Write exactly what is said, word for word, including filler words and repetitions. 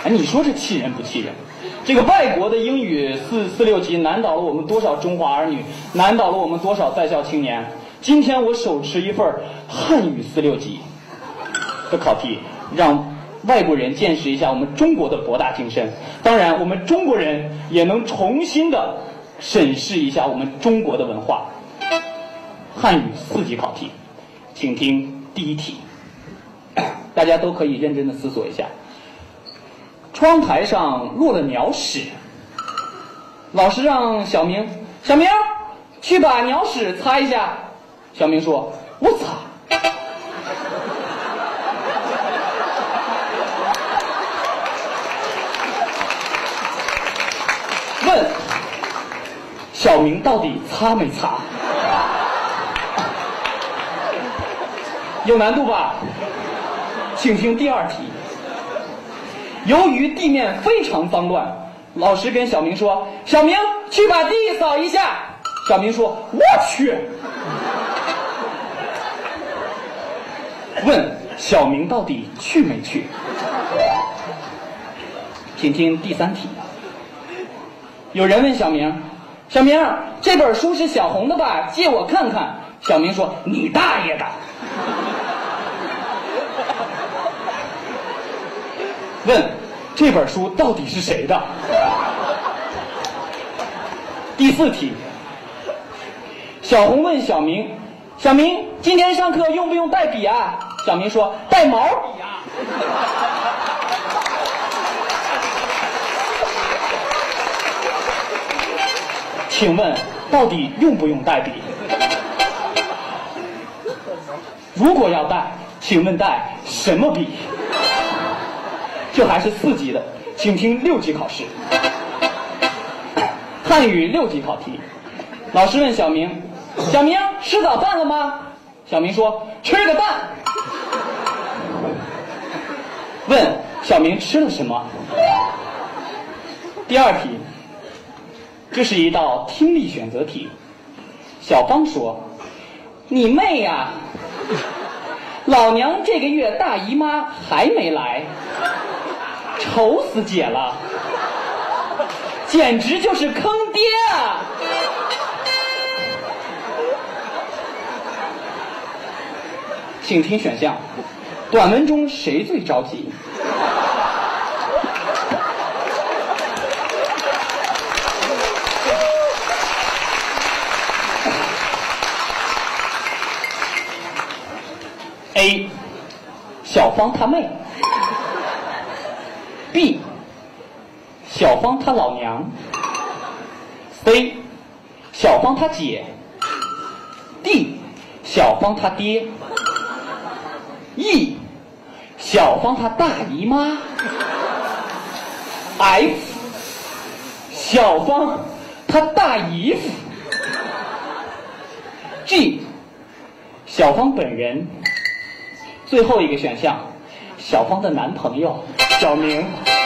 哎，你说这气人不气人？这个外国的英语四四六级难倒了我们多少中华儿女，难倒了我们多少在校青年。今天我手持一份汉语四六级的考题，让外国人见识一下我们中国的博大精深。当然，我们中国人也能重新的审视一下我们中国的文化。汉语四级考题，请听第一题，大家都可以认真的思索一下。窗台上落了鸟屎，老师让小明，小明去把鸟屎擦一下。小明说：“我擦。”问小明到底擦没擦？有难度吧？请听第二题。由于地面非常脏乱，老师跟小明说：“小明去把地扫一下。”小明说：“我去。”问小明到底去没去？请听第三题。有人问小明：“小明，这本书是小红的吧？借我看看。”小明说：“你大爷的！”问这本书到底是谁的？第四题。小红问小明：“小明，今天上课用不用带笔啊？”小明说：“带毛笔啊。”请问到底用不用带笔？如果要带，请问带什么笔？这还是四级的，请听六级考试。汉语六级考题，老师问小明：“小明，吃早饭了吗？”小明说：“吃个蛋。”问小明吃了什么？第二题，这是一道听力选择题。小芳说：“你妹呀！老娘这个月大姨妈还没来，愁死姐了，简直就是坑爹啊！”请听选项，短文中谁最着急？A. 小芳她妹 B. 小芳她老娘 C. 小芳她姐 D. 小芳她爹 E. 小芳她大姨妈 F. 小芳她大姨夫 G. 小芳本人。最后一个选项，小芳的男朋友小明。